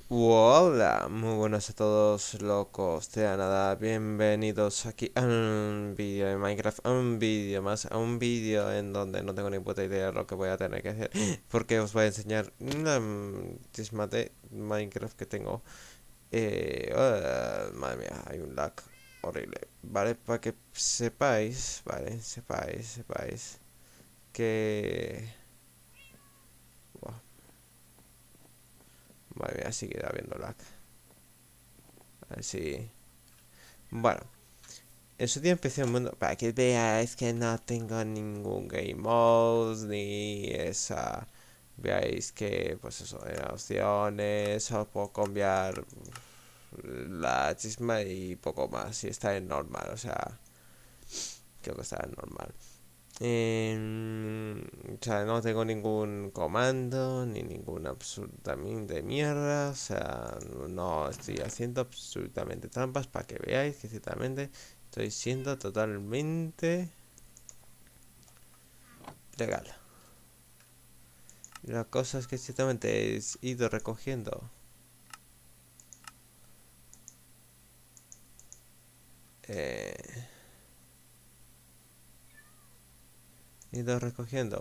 Hola, muy buenas a todos locos de la nada, bienvenidos aquí a un vídeo de Minecraft, a un vídeo más, a un vídeo en donde no tengo ni puta idea de lo que voy a tener que hacer, porque os voy a enseñar una tisma de Minecraft que tengo. Madre mía, hay un lag horrible, ¿vale? Para que sepáis, ¿vale? Sepáis que... Buah, madre mía, sigue habiendo lag. A ver si... Bueno. En su día empecé un mundo para que veáis que no tengo ningún game mode ni esa. Veáis que, pues eso, en opciones, o puedo cambiar la chisma y poco más. Y está en normal, o sea, creo que está en normal. O sea, no tengo ningún comando ni ningún absolutamente mierda. O sea, no estoy haciendo absolutamente trampas para que veáis que ciertamente estoy siendo totalmente legal. La cosa es que ciertamente he ido recogiendo eh, he ido recogiendo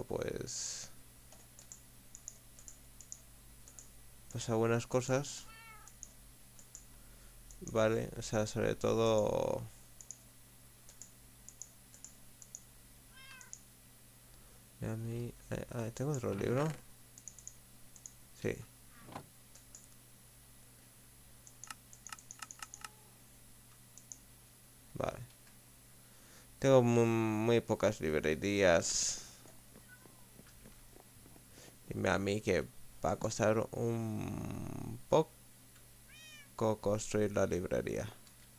pues algunas cosas, vale, o sea, sobre todo a mí, tengo otro libro, sí, vale. Tengo muy pocas librerías y a mí que va a costar un poco construir la librería.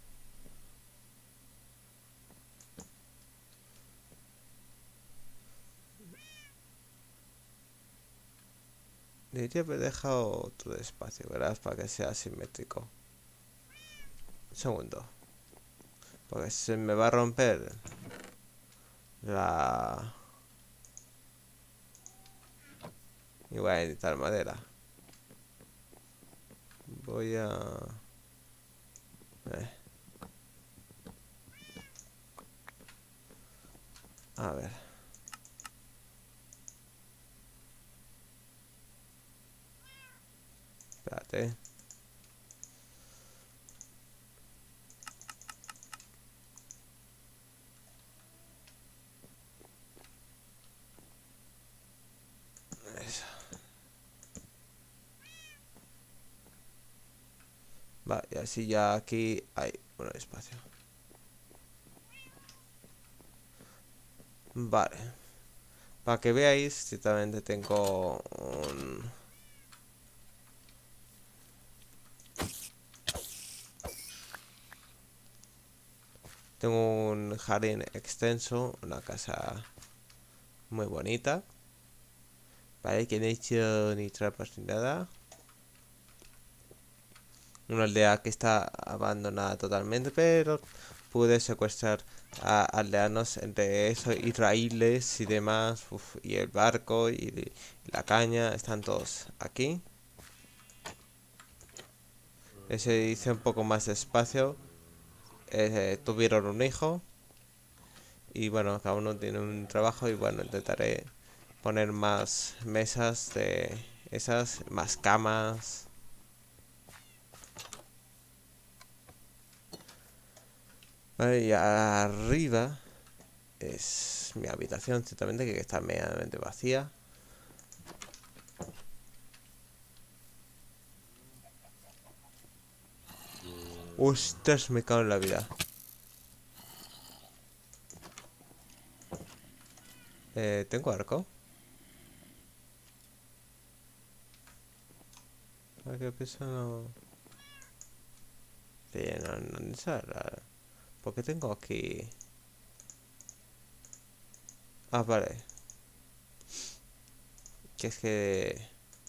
Debería haber dejado otro espacio, ¿verdad? Para que sea simétrico. Un segundo. Porque se me va a romper la... Y voy a necesitar madera. Voy a... eh, a ver. Espérate. Eso. Vale, y así ya aquí hay un espacio. Vale. Para que veáis, ciertamente tengo un... Tengo un jardín extenso, una casa muy bonita. Vale, que no he hecho ni trampas ni nada. Una aldea que está abandonada totalmente, pero pude secuestrar a aldeanos entre eso, israelíes y demás. Uf, y el barco y la caña, están todos aquí. Ese hice un poco más de espacio. Tuvieron un hijo. Y bueno, cada uno tiene un trabajo. Y bueno, intentaré poner más mesas de esas, más camas. Vale, y arriba es mi habitación, ciertamente, que está medianamente vacía. Ostras, me cago en la vida. ¿Tengo arco? ¿A qué pienso no? Sí, no necesita. ¿Por qué tengo aquí? Ah, vale. Que es que...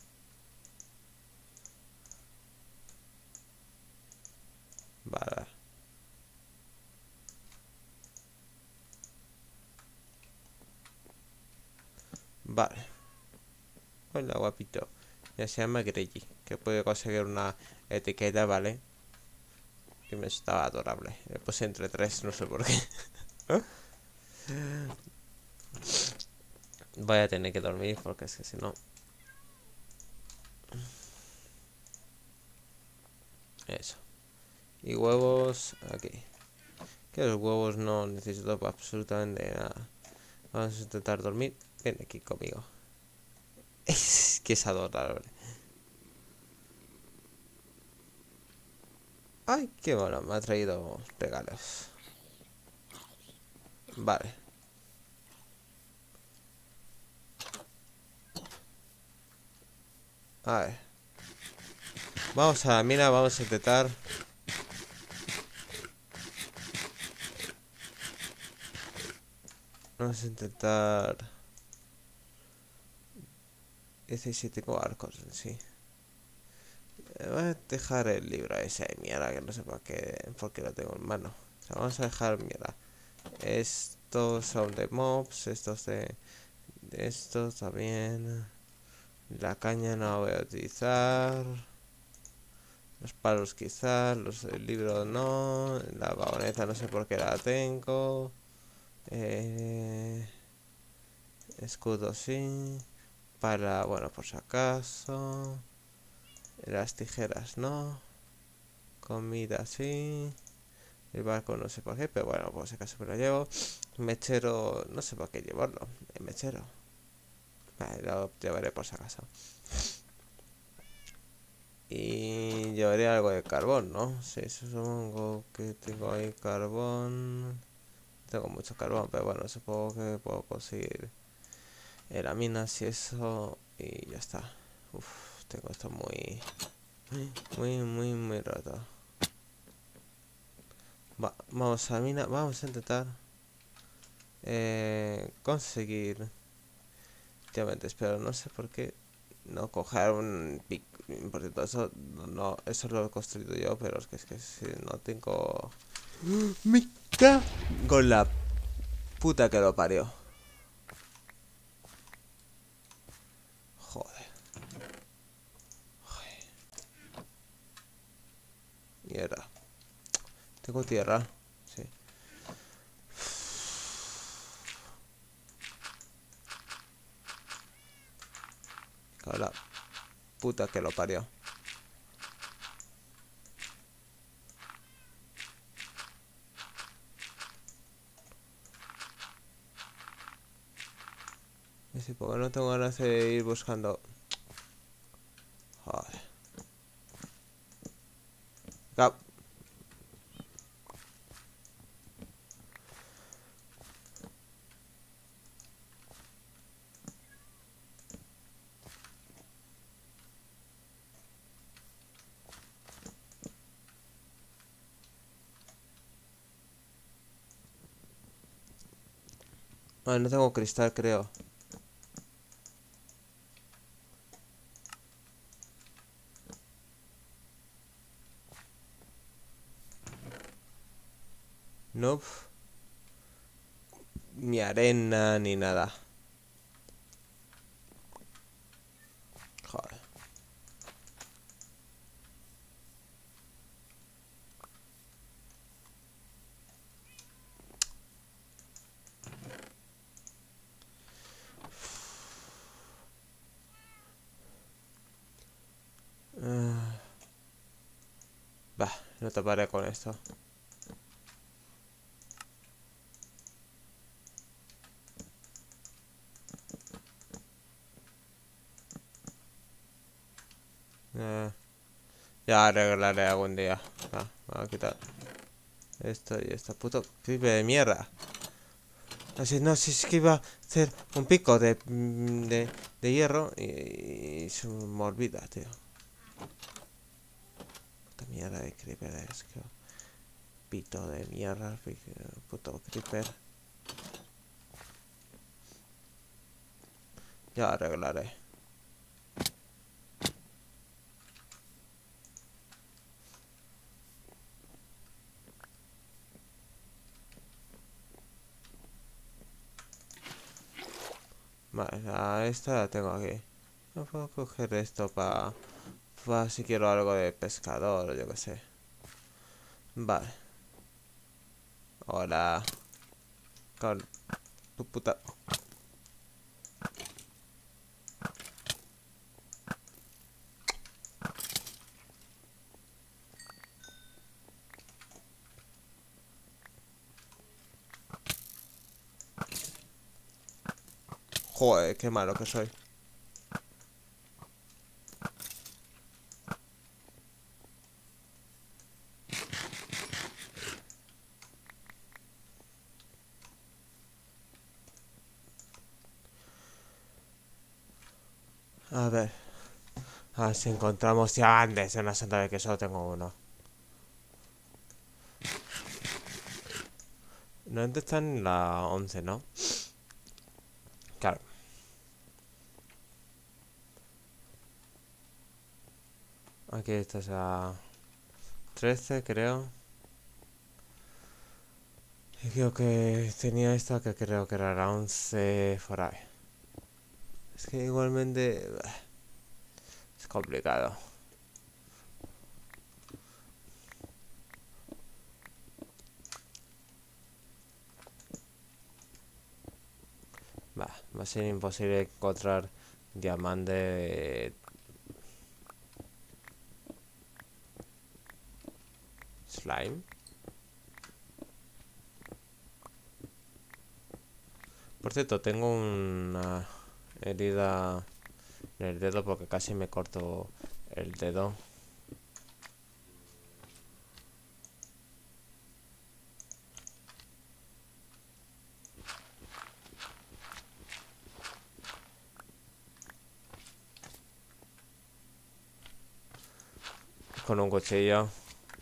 Vale. Vale. Hola, guapito. Ya se llama Grey. que pude conseguir una etiqueta, ¿vale? Que me estaba adorable. Le puse entre 3, no sé por qué. Voy a tener que dormir porque es que si no... Eso. Y huevos aquí. Que los huevos no necesito para absolutamente nada. Vamos a intentar dormir. Ven aquí conmigo. Es que es adorable. Ay, qué bueno, me ha traído regalos. Vale. A ver. Vamos a la mina, vamos a intentar... Vamos a intentar... 17 arcos en sí. Voy a dejar el libro ese de mierda, que no sé por qué lo tengo en mano. O sea, vamos a dejar mierda. Estos son de mobs, estos de estos también. La caña no la voy a utilizar. Los palos quizás, el libro no. La vagoneta no sé por qué la tengo. Escudo sí. Para, bueno, por si acaso. Las tijeras no. Comida sí. El barco no sé por qué, pero bueno, por si acaso me lo llevo. Mechero, no sé por qué llevarlo. El mechero. Vale, lo llevaré por si acaso. Y llevaré algo de carbón, ¿no? Sí, supongo que tengo ahí carbón. Tengo mucho carbón, pero bueno, supongo que puedo conseguir la mina si eso. Y ya está. Uf, tengo esto muy roto. Vamos a la mina, vamos a intentar conseguir diamantes, pero no sé por qué no coger un pico. Por cierto, eso no, eso lo he construido yo, pero es que si no tengo... Me cago en la puta que lo parió. Joder. Mierda. Tengo tierra. Sí. Cago en la puta que lo parió. Y sí, porque no tengo ganas de ir buscando... Joder. Vale, no tengo cristal, creo. Nope. Ni arena, ni nada. Joder. Va, no taparé con esto. Ya arreglaré algún día. Vamos a quitar esto y esta puto creeper de mierda. Así, no, si es que iba a hacer un pico de hierro y se me olvida, tío. Puta mierda de creeper es que... Pito de mierda, puto creeper. Ya arreglaré. Vale, esta la tengo aquí. No puedo coger esto para Pues si quiero algo de pescador o yo qué sé. Vale. Hola. Con tu puta... Joder, qué malo que soy. A ver. A ver si encontramos diamantes en la santa de que solo tengo uno. No está en la 11, ¿no? Claro. Aquí está a 13, creo. Y creo que tenía esta que creo que era la 11 por ahí. Es que igualmente... Es complicado. Va a ser imposible encontrar diamante slime. Por cierto, tengo una herida en el dedo porque casi me corto el dedo. Con un cuchillo.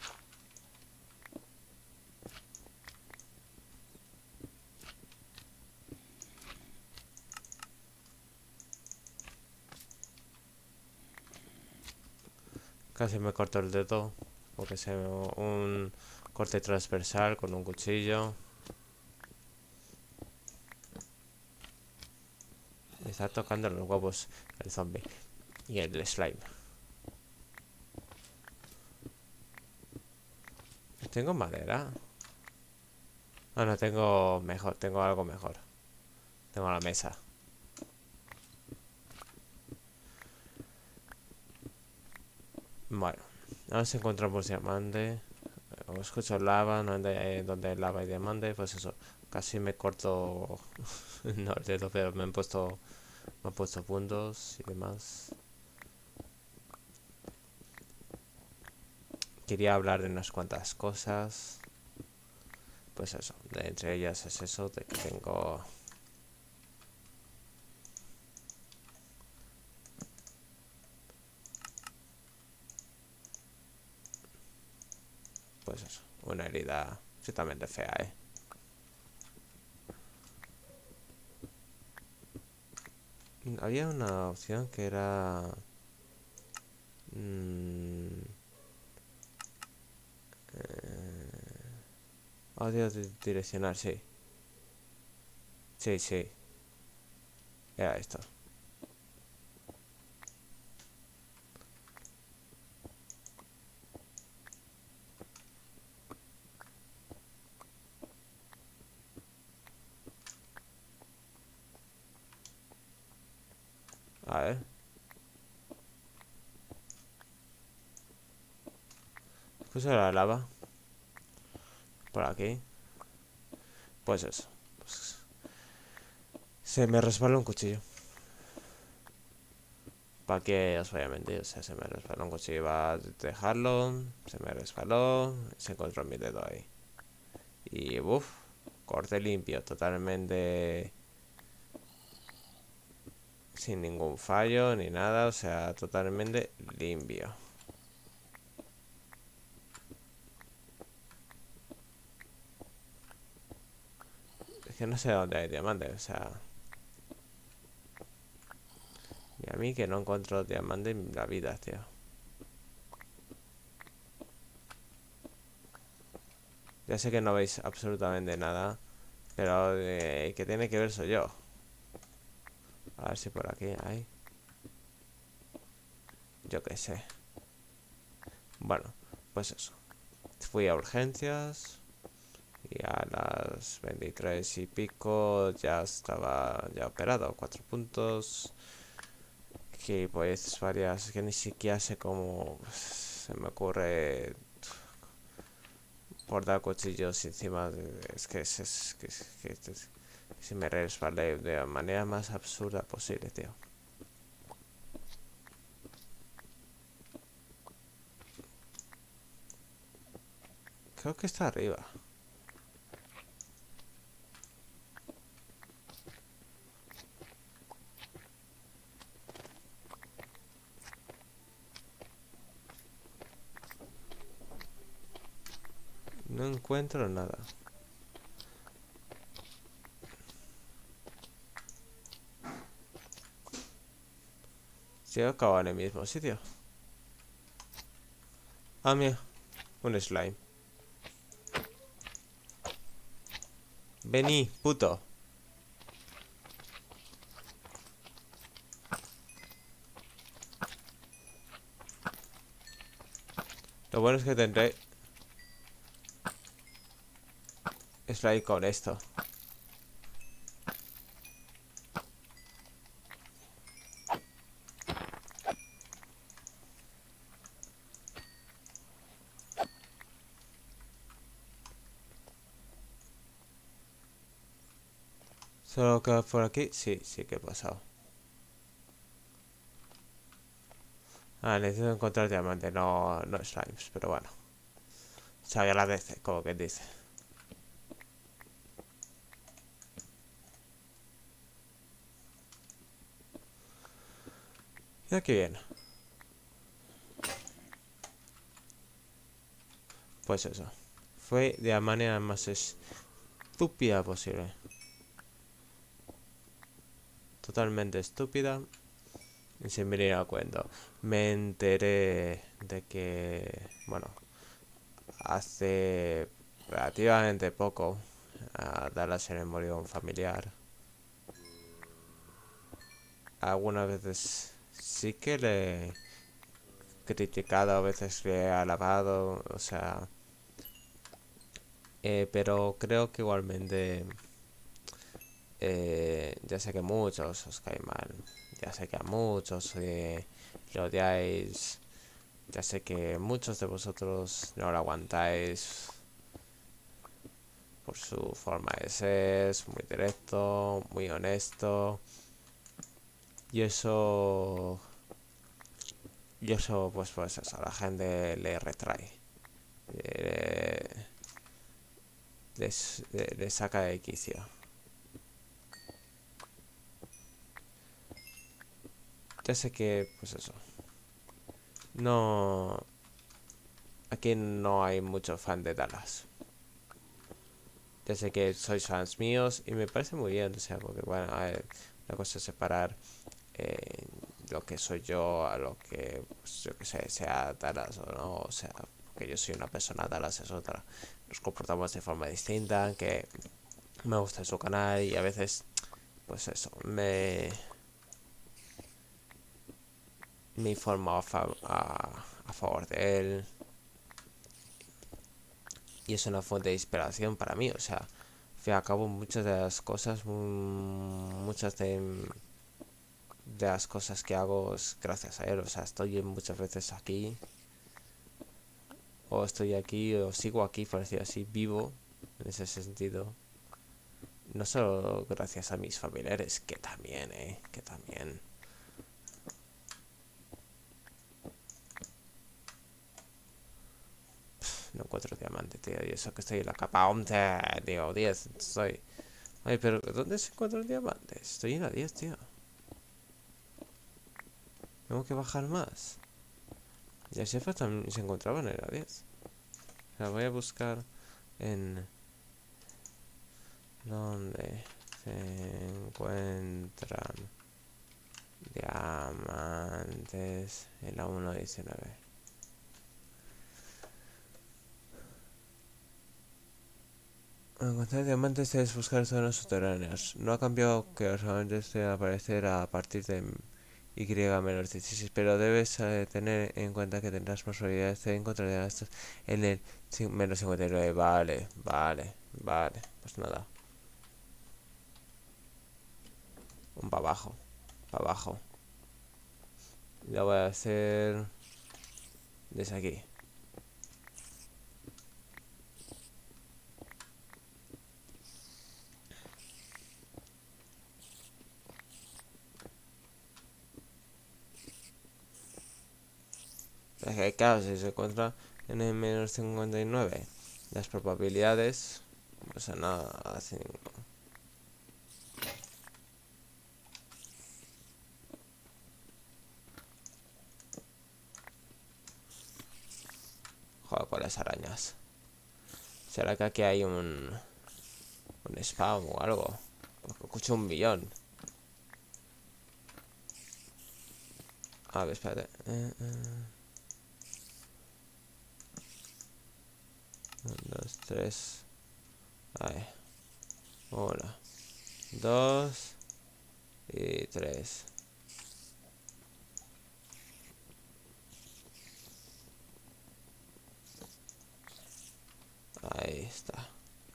Casi me corto el dedo porque se un corte transversal con un cuchillo. Me está tocando los huevos el zombie y el slime. ¿Tengo madera? Ah, no, tengo mejor, tengo algo mejor. Tengo la mesa. Bueno, ahora si encontramos diamante. Como escucho lava, no donde hay lava y diamante, pues eso. Casi me corto no el dedo, pero me han puesto puntos y demás. Quería hablar de unas cuantas cosas. Pues eso, de entre ellas es eso, de que tengo... Pues eso, una herida ciertamente fea, ¿eh? Había una opción que era... audio direccional, sí. Sí, sí. Era esto. A ver. Escucho la lava. Por aquí. Pues eso. Pues se me resbala un cuchillo. ¿Para qué os voy a mentir? O sea, se me resbaló un cuchillo. Iba a dejarlo. Se me resbaló. Se encontró mi dedo ahí. Y uff. Corte limpio. Totalmente... sin ningún fallo ni nada. O sea, totalmente limpio. Es que no sé dónde hay diamantes. O sea... y a mí que no encuentro diamantes en la vida, tío. Ya sé que no veis absolutamente nada, pero que tiene que ver soy yo. A ver si por aquí hay. Yo qué sé. Bueno, pues eso. Fui a urgencias y a las 23 y pico ya estaba ya operado. 4 puntos. Que pues varias que ni siquiera sé cómo se me ocurre por dar cuchillos encima es que se me resbalé de la manera más absurda posible, tío. Creo que está arriba. No encuentro nada. Si he acabado en el mismo sitio. Ah, mira, un slime. Vení, puto. Lo bueno es que tendré slime con esto. Solo que por aquí, sí, sí que he pasado. Ah, necesito encontrar diamante, no slimes, pero bueno. Se agradece, como que dice. Y aquí viene. Pues eso. Fue de la manera más estúpida posible. Totalmente estúpida. Y sin venir a cuento. Me enteré de que, bueno, hace relativamente poco a Dallas se le murió un familiar. Algunas veces sí que le he criticado, a veces le he alabado, o sea, pero creo que igualmente ya sé que muchos os cae mal, ya sé que a muchos le odiáis, ya sé que muchos de vosotros no lo aguantáis por su forma de ser, es muy directo, muy honesto. Y eso. Y eso, pues eso, a la gente le retrae. Eh, les saca de quicio. Ya sé que, pues eso. No. Aquí no hay mucho fan de Dallas. Ya sé que sois fans míos y me parece muy bien, o sea, porque bueno, la cosa es separar eh, lo que soy yo a lo que, pues, yo que sé, sea Dallas o no, o sea, porque yo soy una persona, Dallas es otra. Nos comportamos de forma distinta, que me gusta su canal y a veces, pues eso, me informo a favor de él y es una fuente de inspiración para mí, o sea, al fin y al cabo muchas de las cosas, muchas de las cosas que hago es gracias a él, o sea, estoy muchas veces aquí, o estoy aquí, o sigo aquí, por decir así, vivo, en ese sentido. No solo gracias a mis familiares, que también. No encuentro diamante, tío, y eso que estoy en la capa 11, tío, 10, estoy... Ay, pero ¿dónde se encuentran diamantes? Estoy en la 10, tío. Tengo que bajar más. Y el jefe también se encontraba en la 10. O sea, voy a buscar en... ¿Dónde se encuentran diamantes en la 1.19? Encontrar diamantes es buscar zonas subterráneas. No ha cambiado que los diamantes deben aparecer a partir de Y menos 16, pero debes tener en cuenta que tendrás posibilidades de encontrar estos en el menos 59. Vale, vale, vale. Pues nada. Un para abajo. Para abajo. Ya voy a hacer desde aquí. Es que claro, si se encuentra en el menos 59, las probabilidades, pues nada, así. Joder, con las arañas. ¿Será que aquí hay un spam o algo? Escucho un millón. A ver, espérate. 1, 2, 3. Ahí. 1, 2 y 3. Ahí está.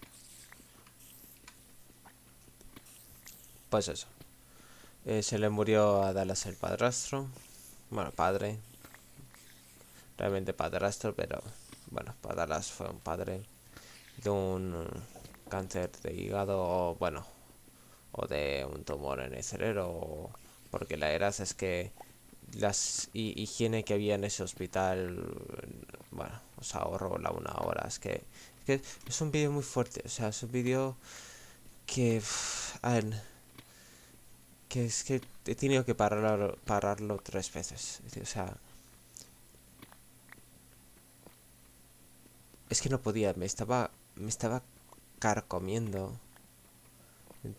Pues eso. Se le murió a Dallas el padrastro. Bueno, padre. Realmente padrastro, pero bueno, para Dallas fue un padre de un cáncer de hígado, o bueno, o de un tumor en el cerebro, porque la verdad es que las higiene que había en ese hospital, bueno, os ahorro la 1 hora. Es un vídeo muy fuerte, o sea, es un vídeo que, a ver, que es que he tenido que pararlo 3 veces, o sea, es que no podía, me estaba carcomiendo en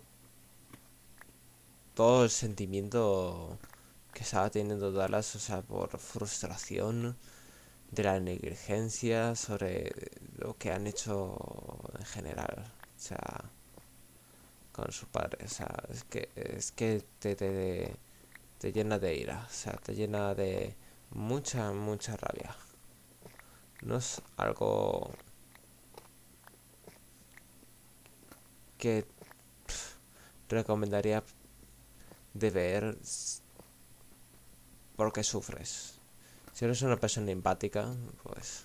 todo el sentimiento que estaba teniendo Dallas, o sea, por frustración de la negligencia sobre lo que han hecho en general, o sea, con su padre, o sea, es que te llena de ira, o sea, te llena de mucha, mucha rabia. No es algo que recomendaría de ver porque sufres. Si eres una persona empática, pues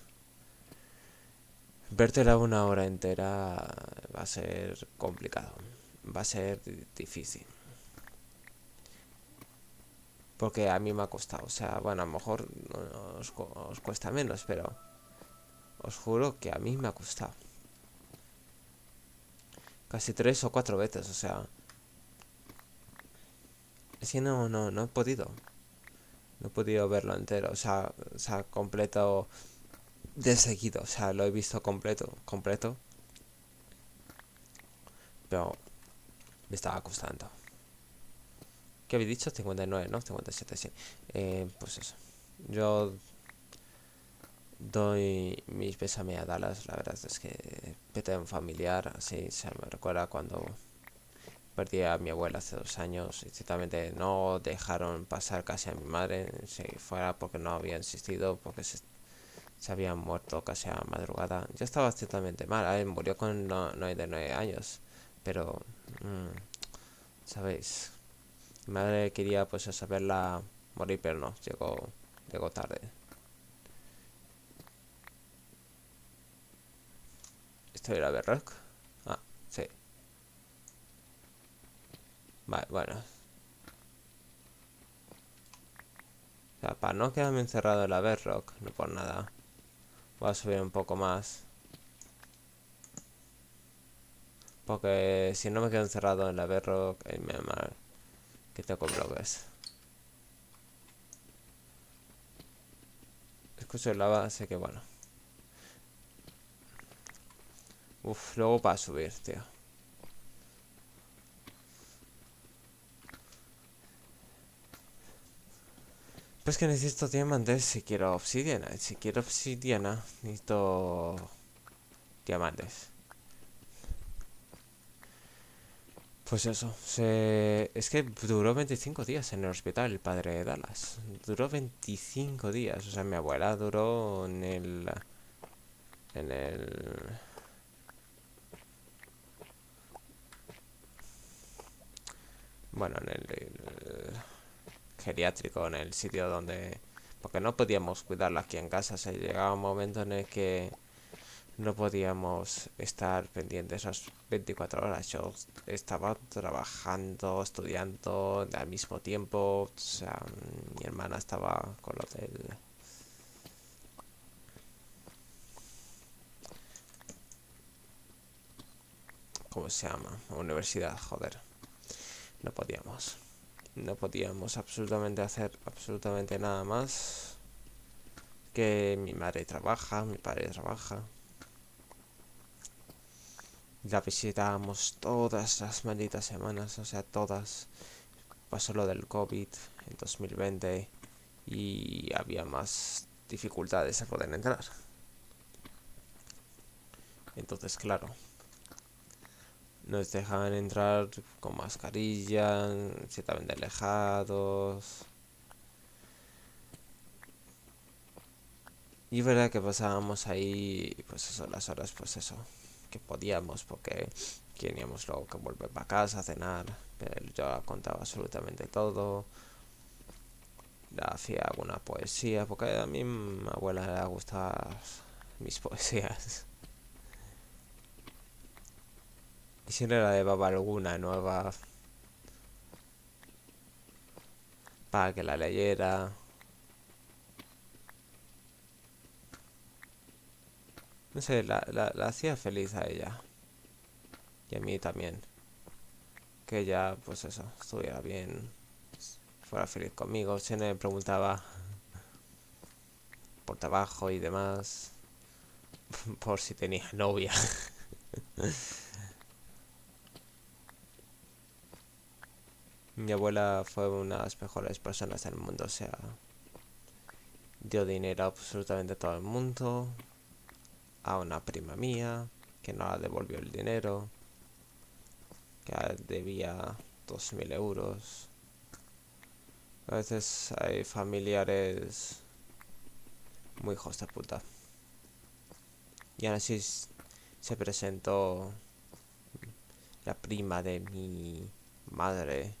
vértela 1 hora entera va a ser complicado, va a ser difícil. Porque a mí me ha costado, o sea, bueno, a lo mejor os cuesta menos, pero os juro que a mí me ha costado. Casi 3 o 4 veces, o sea, es que no he podido. No he podido verlo entero, o sea, completo de seguido, o sea, lo he visto completo, pero me estaba costando. ¿Qué habéis dicho? 59, ¿no? 57, sí. Pues eso. Yo doy mis pésame a Dallas, la verdad es que pete un familiar, así se me recuerda cuando perdí a mi abuela hace 2 años y ciertamente no dejaron pasar casi a mi madre, si fuera porque no había insistido, porque se había muerto casi a madrugada. Yo estaba ciertamente mal, murió con 99 años, pero, ¿sabéis? Mi madre quería pues saberla morir, pero no, llegó tarde. ¿Esto era Bedrock? Ah, sí. Vale, bueno. O sea, para no quedarme encerrado en la Bedrock, no por nada, voy a subir un poco más. Porque si no me quedo encerrado en la Bedrock, me mal que tengo bloques. Escucho lava, así que bueno. Uf, luego para subir, tío. Pues que necesito diamantes si quiero obsidiana. Si quiero obsidiana, necesito diamantes. Pues eso, es que duró 25 días en el hospital el padre de Dallas. Duró 25 días. O sea, mi abuela duró en el, bueno, en el geriátrico, en el sitio donde, porque no podíamos cuidarla aquí en casa. Se llegaba un momento en el que no podíamos estar pendientes las 24 horas. Yo estaba trabajando, estudiando al mismo tiempo. O sea, mi hermana estaba con lo del... ¿Cómo se llama? Universidad, joder. No podíamos. No podíamos absolutamente hacer absolutamente nada más. Que mi madre trabaja, mi padre trabaja. La visitábamos todas las malditas semanas, o sea, todas. Pasó lo del COVID en 2020 y había más dificultades a poder entrar. Entonces, claro, nos dejaban entrar con mascarilla, ciertamente alejados. Y es verdad que pasábamos ahí, pues eso, las horas, pues eso, que podíamos, porque teníamos luego que volver para casa a cenar. Pero yo contaba absolutamente todo. Le hacía alguna poesía, porque a mí mi abuela le gustaban mis poesías. Y siempre la llevaba alguna nueva para que la leyera. No sé, la hacía feliz a ella. Y a mí también. Que ella, pues eso, estuviera bien, fuera feliz conmigo. Siempre me preguntaba por trabajo y demás. Por si tenía novia. Mi abuela fue una de las mejores personas del mundo. O sea, dio dinero a absolutamente todo el mundo. A una prima mía, que no la devolvió el dinero. Que debía 2000 euros. A veces hay familiares muy hijos de puta. Y aún así se presentó la prima de mi madre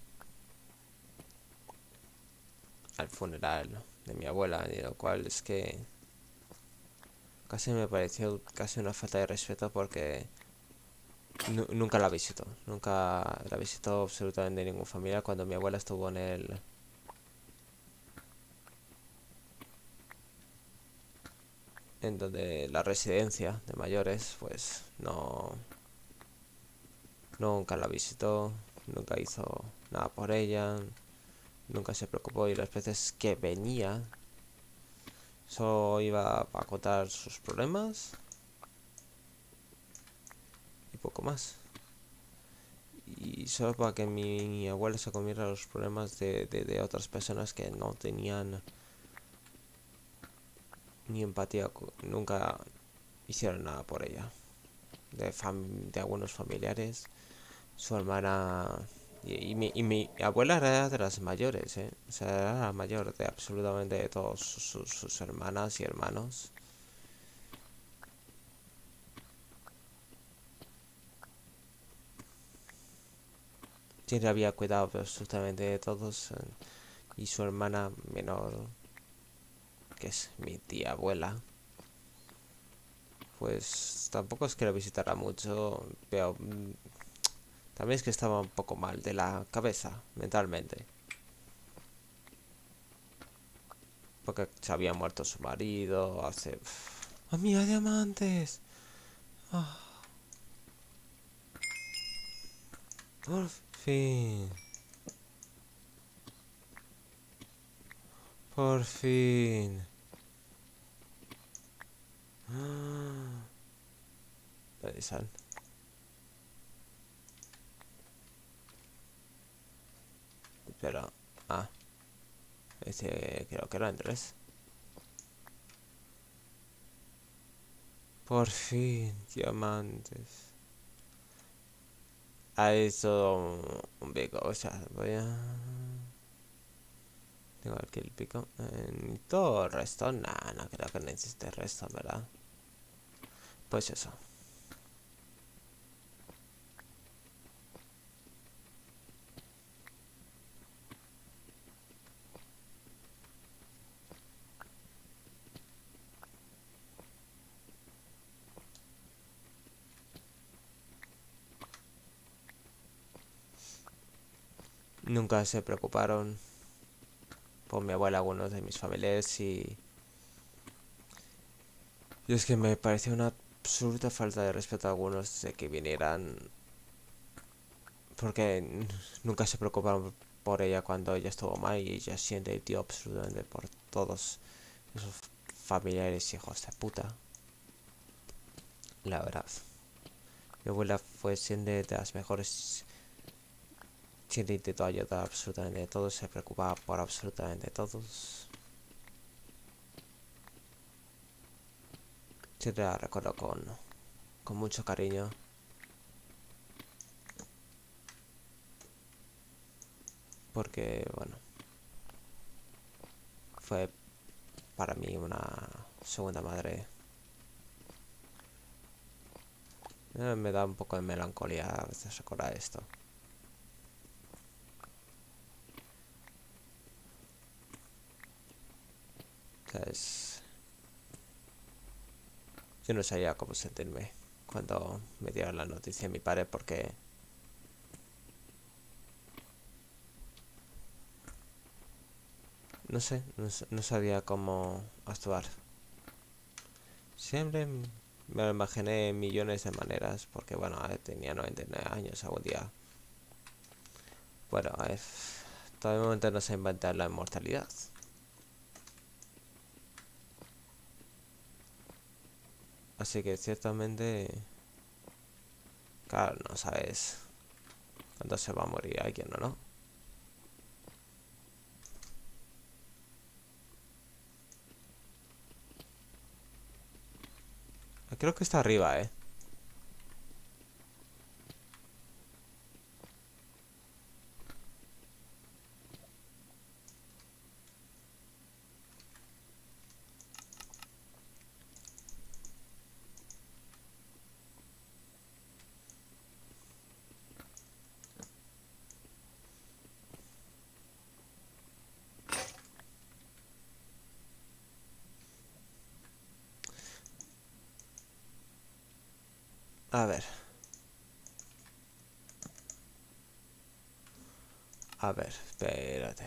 al funeral de mi abuela, y lo cual es que casi me pareció casi una falta de respeto porque nunca la visitó, nunca la visitó absolutamente ningún familiar cuando mi abuela estuvo en donde la residencia de mayores, pues no, nunca la visitó, nunca hizo nada por ella, nunca se preocupó y las veces que venía solo iba a contar sus problemas y poco más. Y solo para que mi abuela se comiera los problemas de otras personas que no tenían ni empatía, nunca hicieron nada por ella. De algunos familiares, su hermana... Y mi abuela era de las mayores, ¿eh? O sea, era la mayor de absolutamente todos sus hermanas y hermanos. Siempre había cuidado absolutamente de todos. Y su hermana menor, que es mi tía abuela, pues tampoco es que la visitara mucho, pero también es que estaba un poco mal de la cabeza, mentalmente. Porque se había muerto su marido hace... ¡Amiga, diamantes! Ah, por fin. Por fin. Ah, ¿dónde están? Pero... Ah, ese creo que era Andrés. Por fin, diamantes. Hay todo un pico, o sea, voy a... Tengo aquí el pico. Todo el resto, nah, no creo que necesite el resto, ¿verdad? Pues eso. Nunca se preocuparon por mi abuela, algunos de mis familiares, y es que me parecía una absoluta falta de respeto a algunos de que vinieran, porque nunca se preocuparon por ella cuando ella estuvo mal y ella siente el tío absolutamente por todos esos familiares hijos de puta. La verdad. Mi abuela fue siempre de las mejores. Siempre intentó ayudar a absolutamente a todos, se preocupaba por absolutamente todos. Siempre la recuerdo con mucho cariño. Porque, bueno, fue para mí una segunda madre. Me da un poco de melancolía a veces recordar esto. ¿Sabes? Yo no sabía cómo sentirme cuando me dieron la noticia de mi padre porque no sé, no sabía cómo actuar. Siempre me lo imaginé en millones de maneras porque bueno, tenía 99 años algún día. Bueno, todo el momento no se inventa la inmortalidad. Así que ciertamente, claro, no sabes cuándo se va a morir alguien o no. Creo que está arriba, eh. A ver, espérate.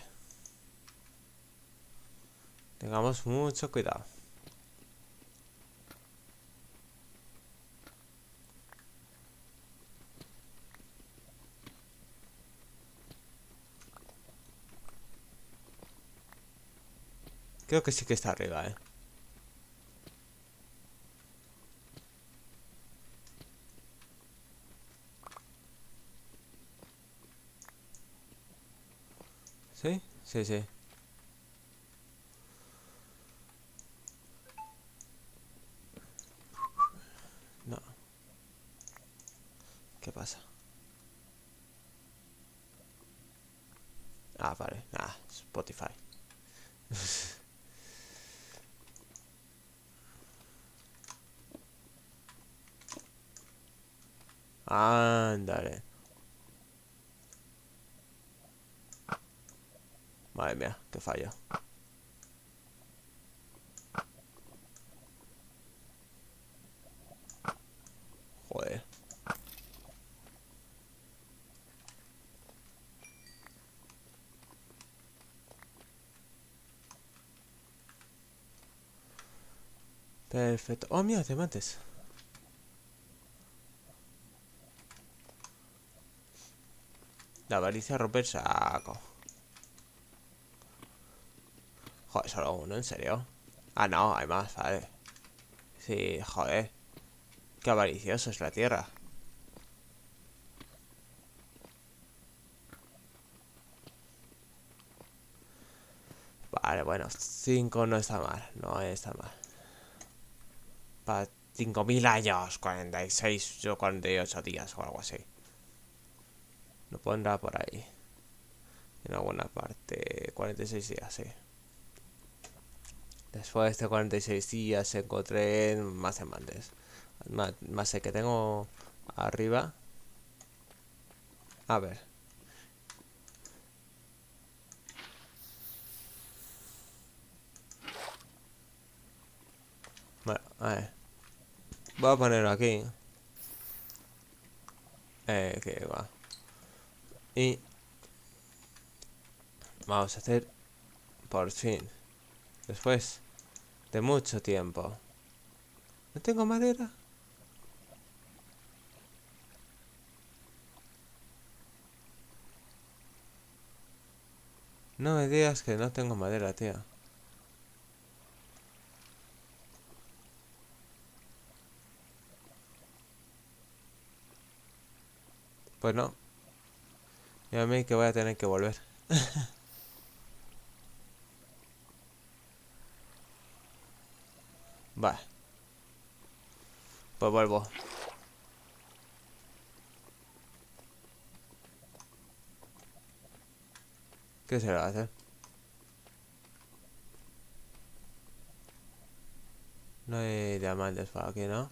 Tengamos mucho cuidado. Creo que sí que está arriba, eh. ¿Sí? Sí, sí. No. ¿Qué pasa? Ah, vale. Ah, Spotify. Ándale. Madre mía, qué fallo. Joder. Perfecto. Oh, mira, diamantes. La avaricia rompe el saco. Joder, solo uno, ¿en serio? Ah, no, hay más, vale. Sí, joder. Qué avaricioso es la tierra. Vale, bueno, 5 no está mal. No está mal. Para 5000 años, 46 o 48 días o algo así. Lo pondrá por ahí. En alguna parte. 46 días, sí. Después de 46 días encontré más diamantes. Más el que tengo arriba. A ver. Bueno, a ver. Voy a ponerlo aquí. Que va. Y vamos a hacer por fin. Después de mucho tiempo. ¿No tengo madera? No me digas que no tengo madera, tío. Pues no. Y a mí que voy a tener que volver. Vale. Pues vuelvo. ¿Qué se le va a hacer? No hay diamantes por aquí, ¿no?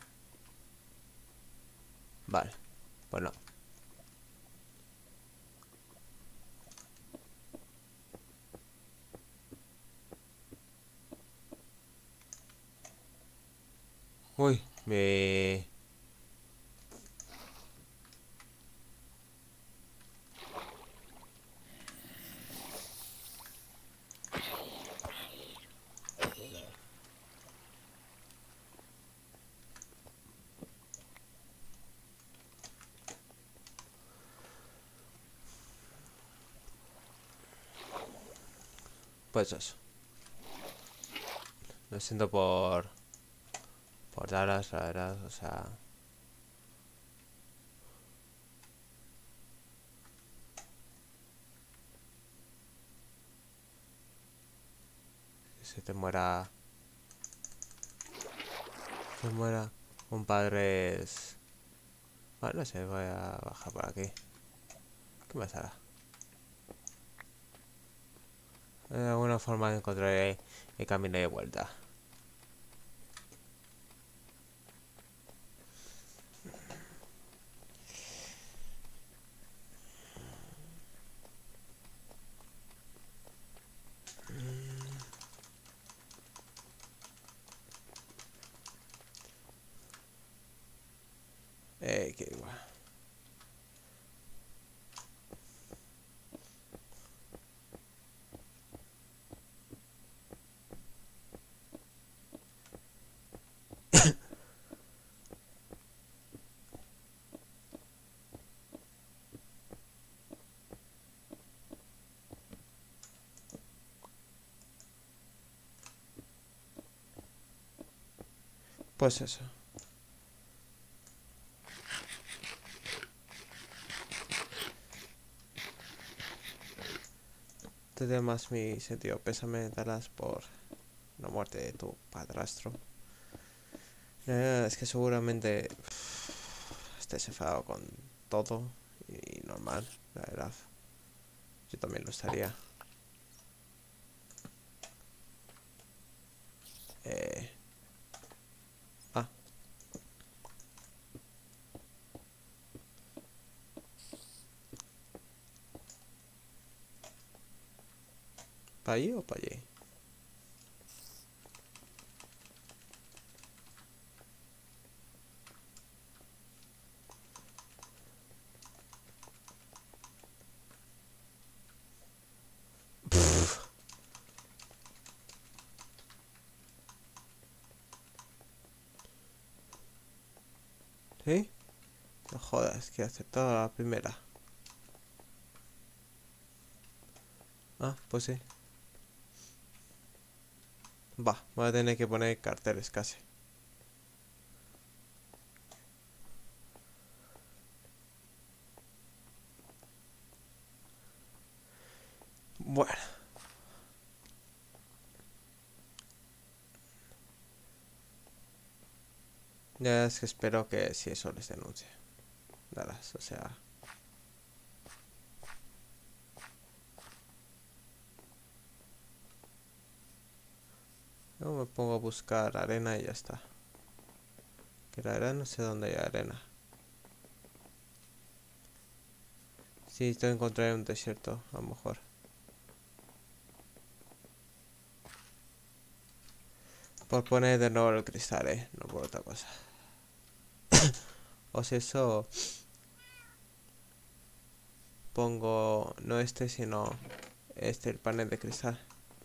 Vale. Pues no. Uy, me... Pues eso. Lo siento por Dallas, la verdad, o sea... Que se te muera... Se muera un padre es... Bueno, no sé, voy a bajar por aquí. ¿Qué más hará? De alguna forma encontraré el camino de vuelta. Qué igual. Pues eso. Te doy más mi sentido pésame, Dallas, por la muerte de tu padrastro. Es que seguramente estés enfadado con todo y normal, la verdad. Yo también lo estaría. Eh... Ah, ¿para allí o para allí? ¿Sí? No jodas, que he aceptado la primera. Ah, pues sí. Va, voy a tener que poner carteles casi. Bueno, ya es que espero que si eso les denuncie. Dallas, o sea... Luego me pongo a buscar arena y ya está. Que la verdad no sé dónde hay arena. Sí, estoy encontré un desierto, a lo mejor. Por poner de nuevo el cristal, no por otra cosa. O si eso pongo no este, sino este, el panel de cristal.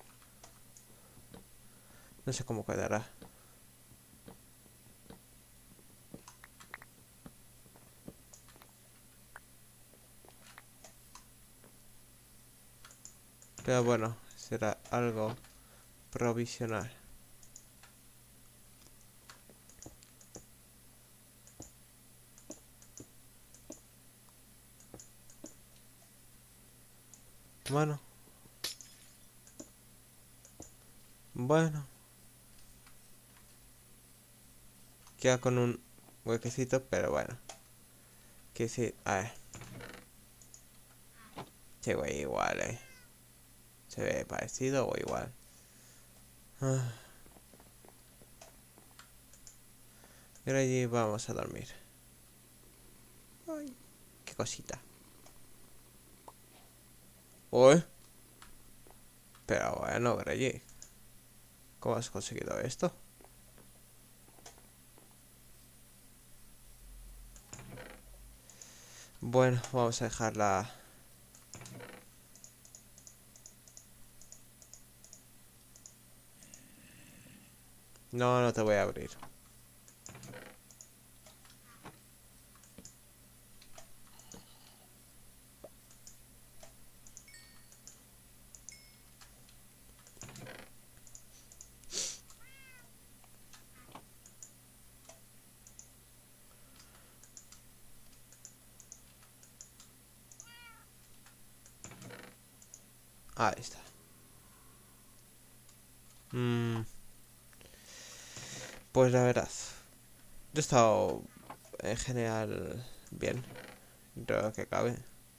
No sé cómo quedará. Pero bueno, será algo provisional. Bueno. Bueno. Queda con un huequecito, pero bueno. Que sí, a ver. Se ve igual, Se ve parecido o igual. Ah, y ahora allí vamos a dormir. Ay, qué cosita. Uy. Pero bueno, Grey, ¿cómo has conseguido esto? Bueno, vamos a dejarla. No, no te voy a abrir. Ahí está. Pues la verdad, yo he estado en general bien, dentro de lo que cabe.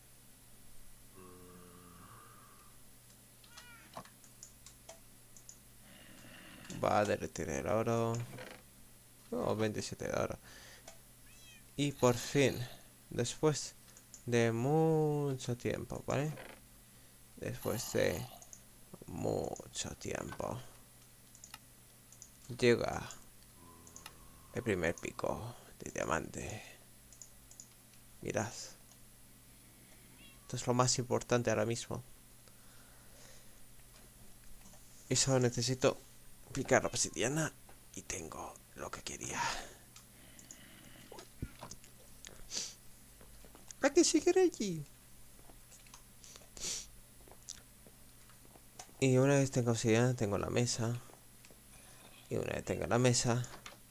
Va a derretir el oro. Oh, 27 de oro. Y por fin, después de mucho tiempo, ¿vale? Después de mucho tiempo, llega el primer pico de diamante. Mirad, esto es lo más importante ahora mismo. Y solo necesito picar la obsidiana y tengo lo que quería. ¿A qué sigue allí? Y una vez tengo obsidiana, tengo la mesa. Y una vez tenga la mesa.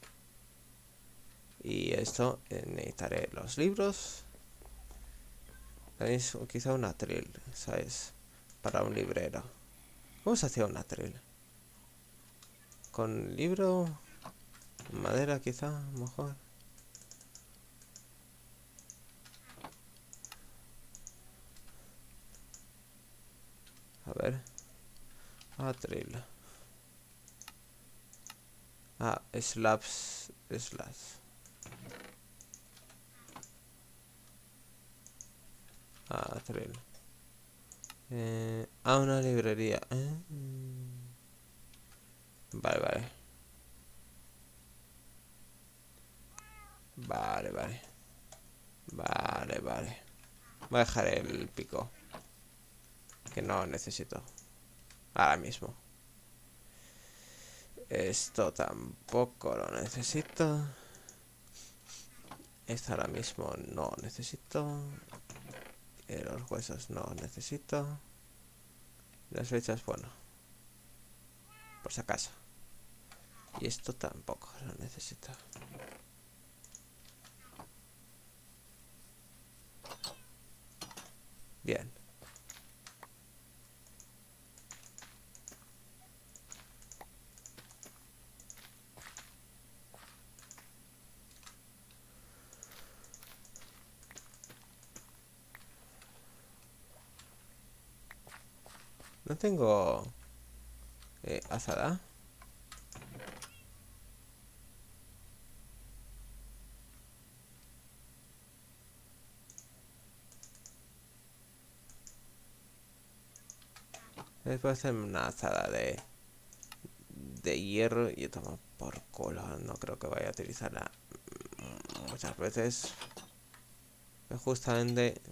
Y esto, necesitaré los libros. Tenéis quizá un atril, ¿sabes? Para un librero. ¿Cómo se hacía un atril? ¿Con libro? ¿Madera quizá? A lo mejor. A ver. Atril. Ah, slabs. Slabs. Ah, atril. Una librería. Vale, vale. Vale, vale. Vale, vale. Voy a dejar el pico. Que no necesito. Ahora mismo. Esto tampoco lo necesito. Esto ahora mismo no necesito. Los huesos no necesito. Las flechas, bueno. Por si acaso. Y esto tampoco lo necesito. Bien. No tengo azada. Después hacerme una azada de hierro y toma por culo. No creo que vaya a utilizarla muchas veces. Justamente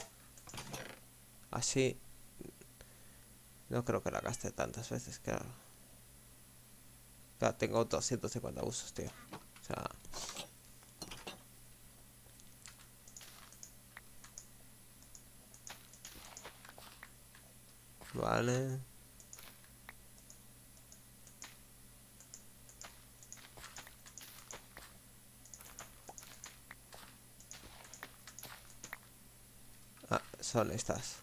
así no creo que la gaste tantas veces, claro. Claro, tengo 250 usos, tío. O sea, vale. Ah, son estas.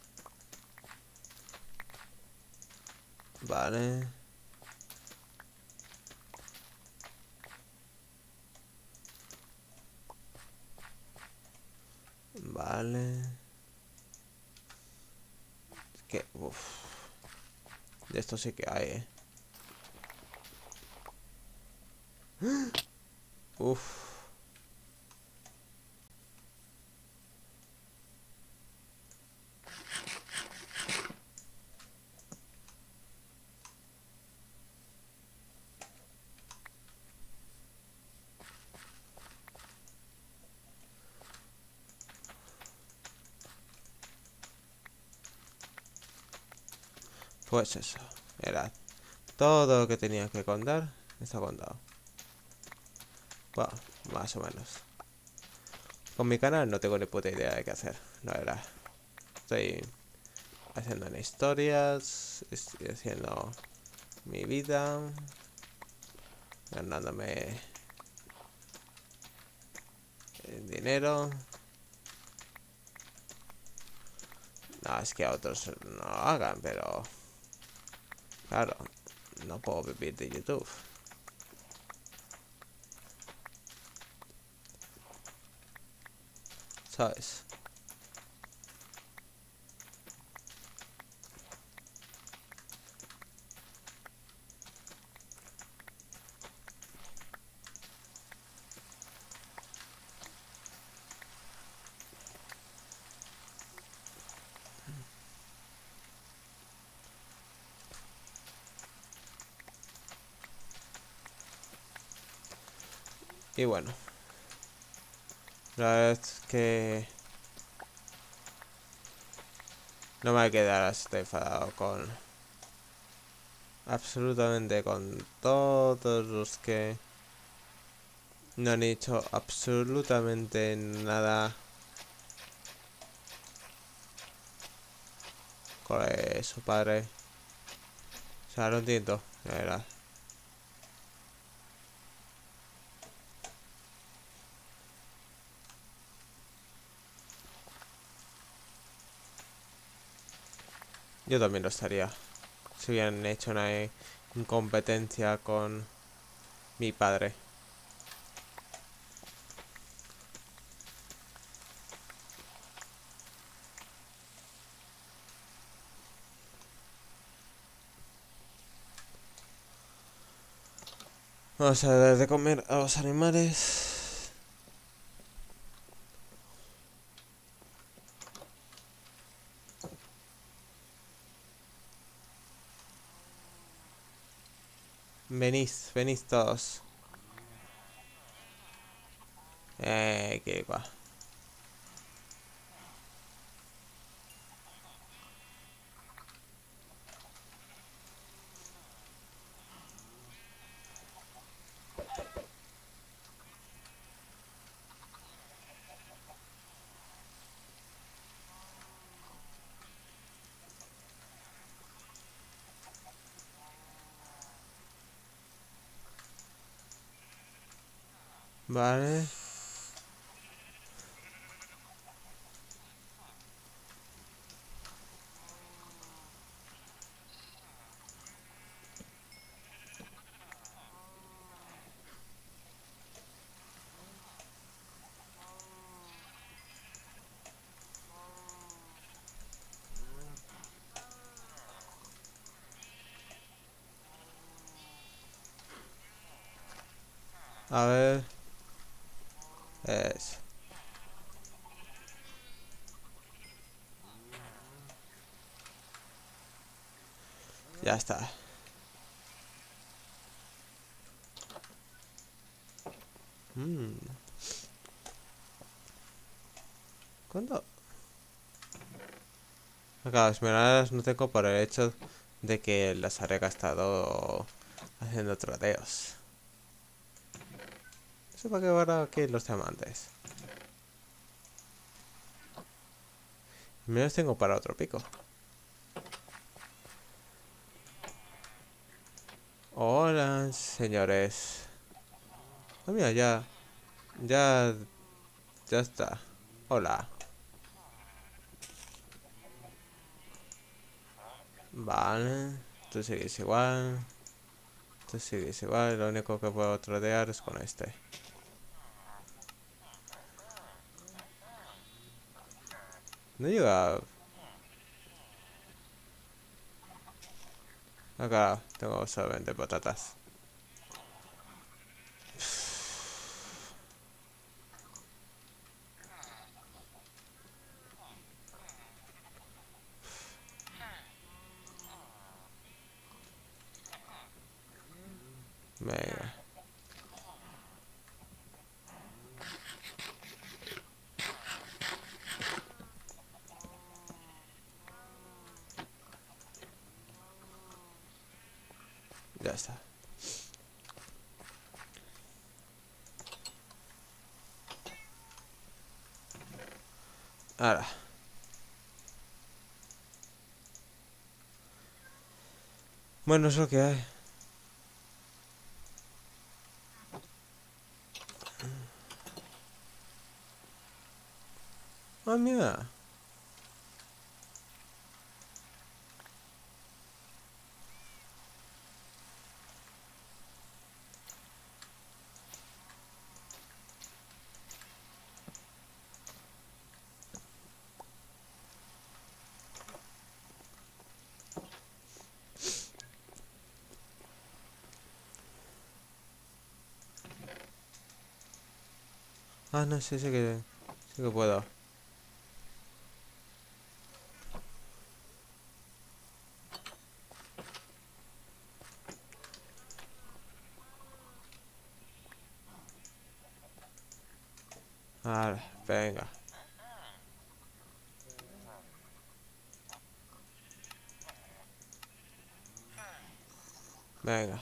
Vale. Vale. Que, uff. De esto sí que hay, Uff. Pues eso. Era todo lo que tenía que contar. Está contado. Bueno, más o menos. Con mi canal no tengo ni puta idea de qué hacer. La verdad. Estoy haciendo historias. Estoy haciendo mi vida. Ganándome dinero. No, es que a otros no lo hagan, pero... Claro, no puedo vivir de YouTube. ¿Sabes? Y bueno, la verdad es que no me voy a quedar hasta enfadado con absolutamente con todos los que no han hecho absolutamente nada con su padre. O sea, lo entiendo, la verdad. Yo también lo estaría. Si hubieran hecho una incompetencia con mi padre. Vamos a dar de comer a los animales. Venís todos. Qué va. Vale. A ver. Es. Ya está. ¿Cuándo? Acá las esmeraldas no tengo por el hecho de que las haré gastado haciendo tradeos. No sé para qué ahora aquí los diamantes. Me los tengo para otro pico. Hola, señores. Ah, mira, ya, ya está. Hola. Vale. Tú sigues igual. Tú sigues igual. Lo único que puedo tradear es con este. No llega. Acá tengo solamente patatas. Venga. Ya está. Ahora. Bueno, es lo que hay. Ah, mira. Ah, no, sí que puedo. Ahora, venga. Venga.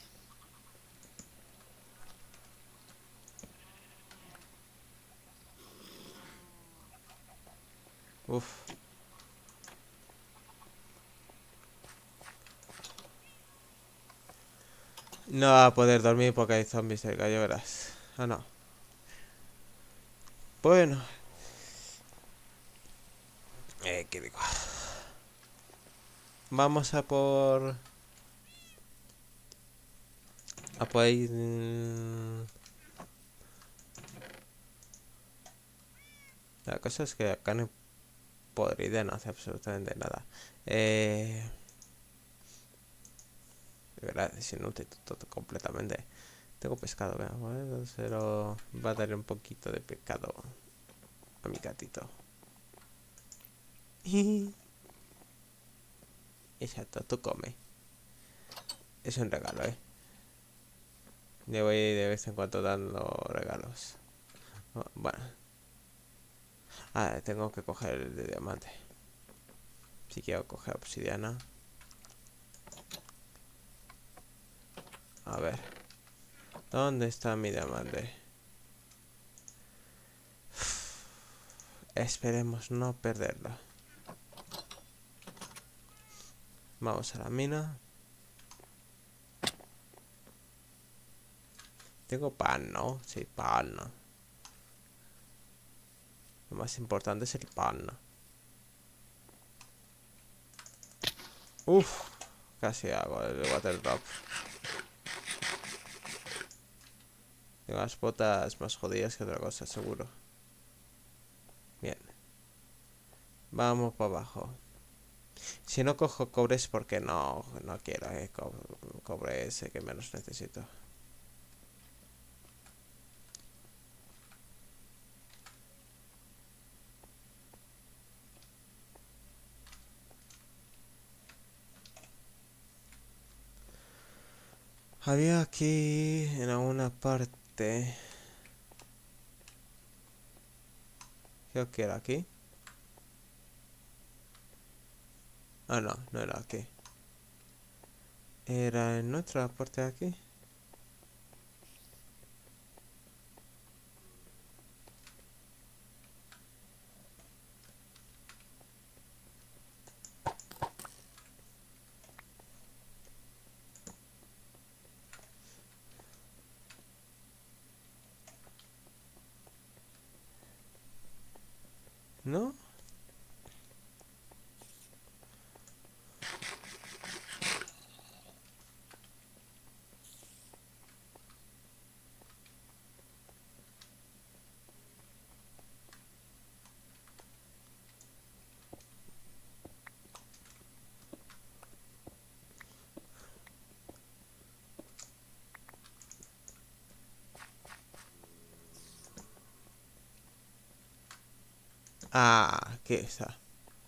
Uf. No va a poder dormir porque hay zombies cerca, ya verás. Ah, no. Bueno. ¿Qué digo? Vamos a por... A por ir... La cosa es que acá no podría no hacer absolutamente nada. De verdad, es inútil todo completamente. Tengo pescado, veamos, pero va a darle un poquito de pescado a mi gatito. Exacto, tú come. Es un regalo, Le voy de vez en cuando dando regalos. Oh, bueno. Ah, tengo que coger el de diamante. Si quiero coger obsidiana. A ver. ¿Dónde está mi diamante? Esperemos no perderlo. Vamos a la mina. Tengo pan, ¿no? Sí, pan. Lo más importante es el pan. Uf, casi hago el water drop. Tengo las botas más jodidas que otra cosa, seguro. Bien. Vamos para abajo. Si no cojo cobre es porque no quiero, cobre es el que menos necesito. Había aquí en alguna parte. Creo que era aquí. Ah, no, no era aquí. Era en otra parte de aquí. ¿No? Ah, aquí está.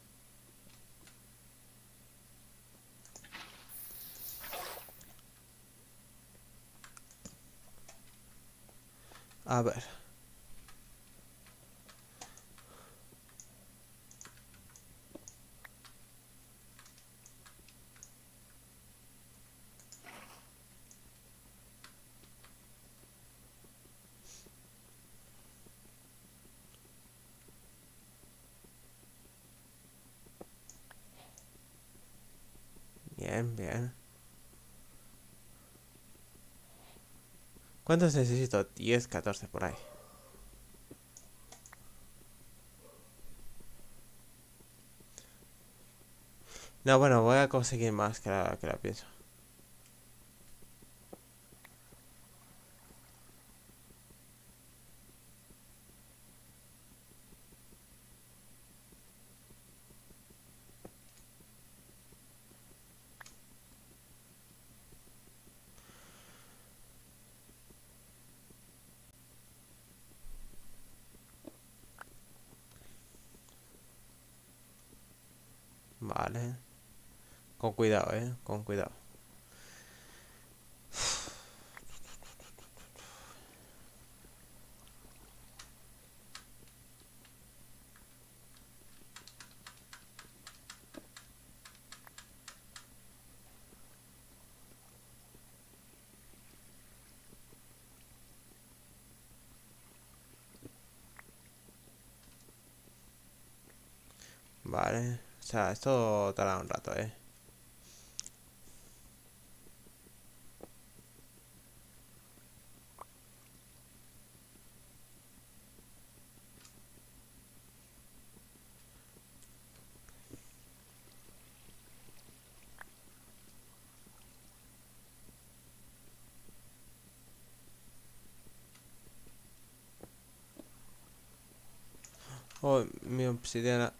A ver. Bien, bien. ¿Cuántos necesito? 10, 14 por ahí. No, bueno, voy a conseguir más que la pienso. Vale. Con cuidado, con cuidado. Vale. O sea, esto tarda un rato, Oh, mi obsidiana.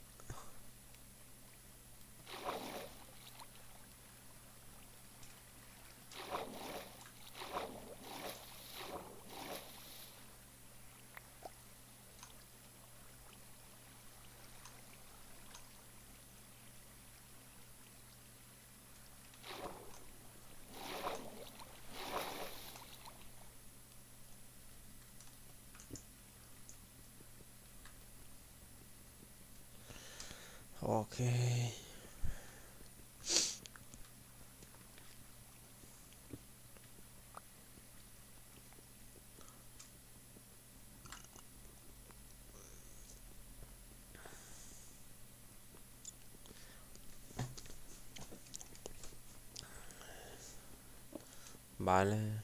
Ok. Vale.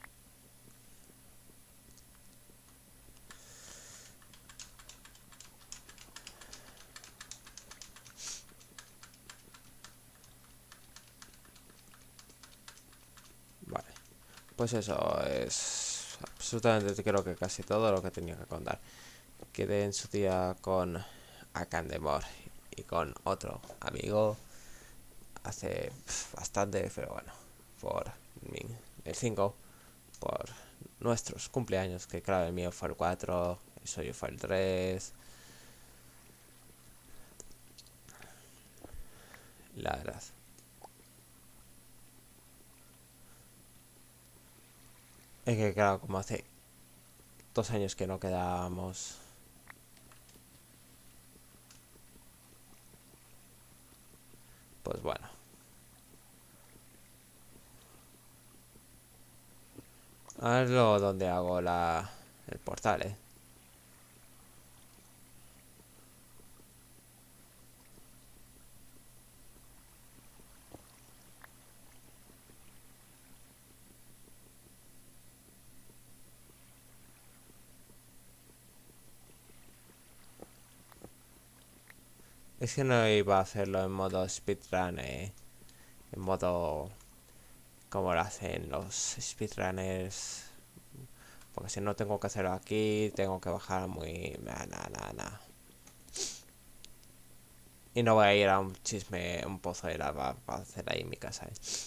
Vale. Pues eso es absolutamente creo que casi todo lo que tenía que contar. Quedé en su día con Akandemor y con otro amigo hace bastante, pero bueno, por el 5 por nuestros cumpleaños, que claro, el mío fue el 4, el suyo fue el 3, la verdad. Es que claro, como hace 2 años que no quedábamos. Pues bueno. A ver luego dónde hago el portal, Es que no iba a hacerlo en modo speedrun, en modo como lo hacen los speedrunners. Porque si no tengo que hacerlo aquí, tengo que bajar muy... Nah. Y no voy a ir a un chisme, un pozo de lava para hacer ahí en mi casa,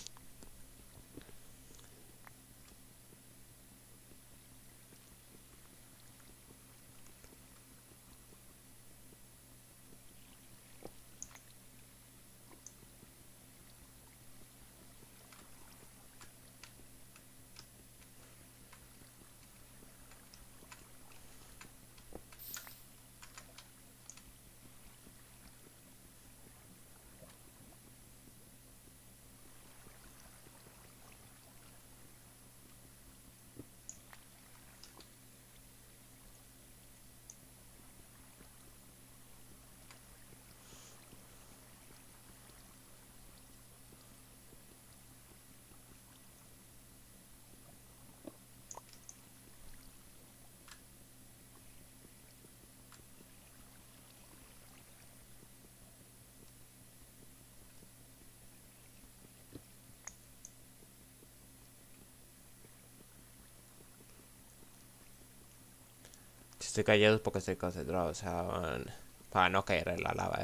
Si estoy callado es porque estoy concentrado, o sea, para no caer en la lava,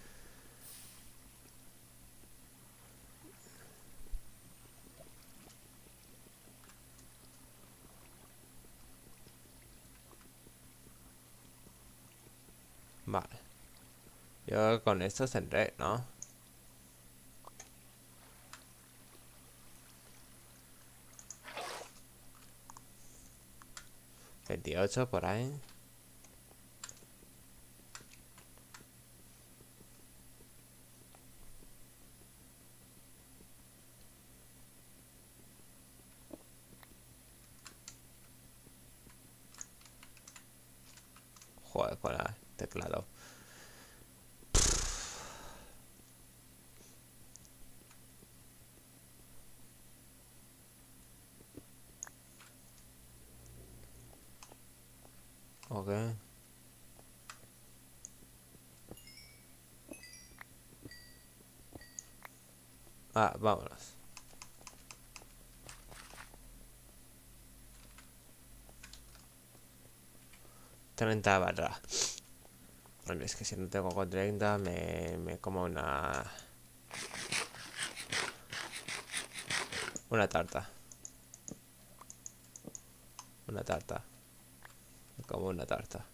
Vale. Yo con esto tendré, ¿no? 28 por ahí. Joder, con el teclado. Ok. Ah, vámonos. 30 barra. Es que si no tengo con 30 me como una tarta. Una tarta. Me como una tarta.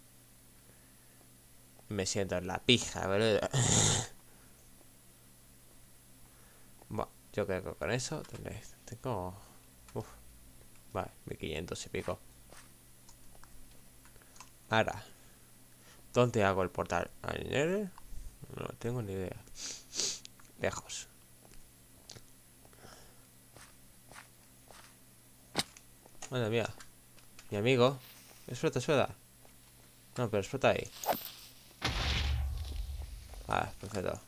Me siento en la pija, boludo. Bueno, yo creo que con eso tendré. Tengo. Uf, vale, 1500 y pico. Ahora, ¿dónde hago el portal? ¿Ayer? No tengo ni idea. Lejos. Madre mía. Mi amigo. Explota. No, pero explota ahí. Ah, perfecto.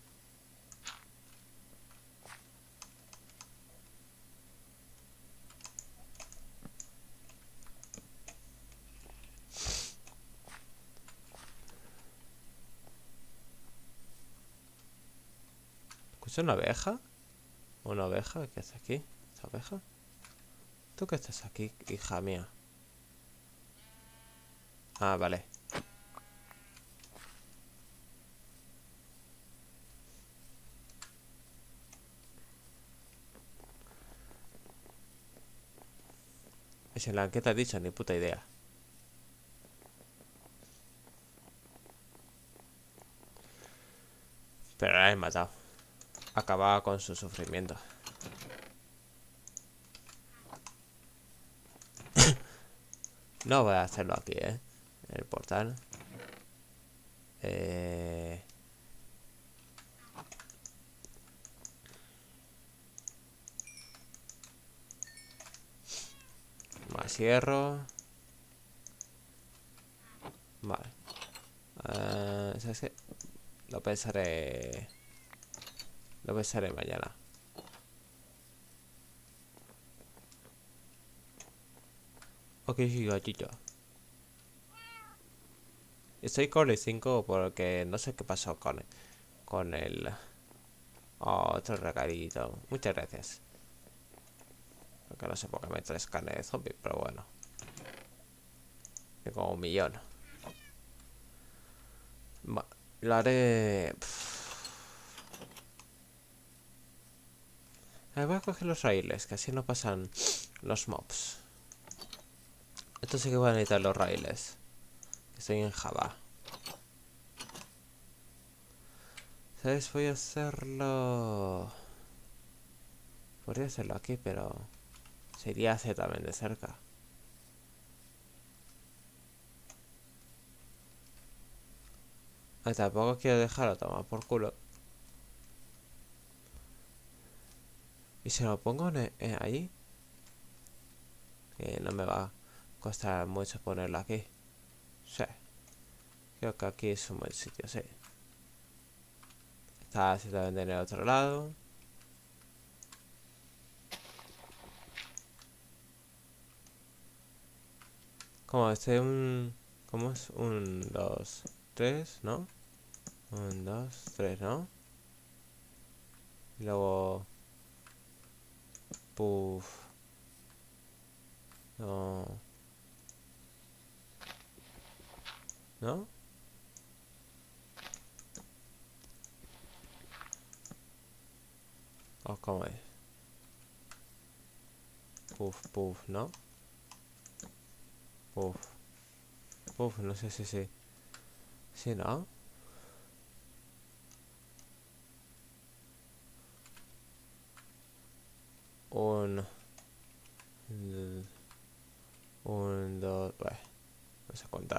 ¿Escucha una abeja? ¿Una oveja? ¿Qué hace aquí? ¿Esta oveja? ¿Tú qué estás aquí, hija mía? Ah, vale. Es en la que te has dicho, ni puta idea. Pero la he matado. Acababa con su sufrimiento. No voy a hacerlo aquí, el portal. Más hierro. Vale. ¿Sabes qué? Lo pensaré. Lo pensaré mañana. Ok, gatito. Estoy con el 5 porque no sé qué pasó con el... Oh, otro regalito. Muchas gracias. Porque no sé por qué me traes carne de zombie, pero bueno. Tengo 1.000.000. Lo haré... Voy a coger los raíles, que así no pasan los mobs. Esto sí que voy a necesitar los raíles. Estoy en Java. ¿Sabes? Voy a hacerlo... Podría hacerlo aquí, pero... Sería hacer también de cerca. Tampoco quiero dejarlo tomar por culo. ¿Y si lo pongo allí? No me va a costar mucho ponerlo aquí. Sí. Creo que aquí es un buen sitio, sí. Está así también en el otro lado. Como este un... ¿Cómo es? 1, 2, 3, ¿no? 1, 2, 3, ¿no? Y luego... Puff. No. ¿No? ¿O cómo es? Puff, puff, ¿no? Puff. Puff, no sé si sí. Sí, ¿no? Un... Un, dos... Bueno, vamos a contar.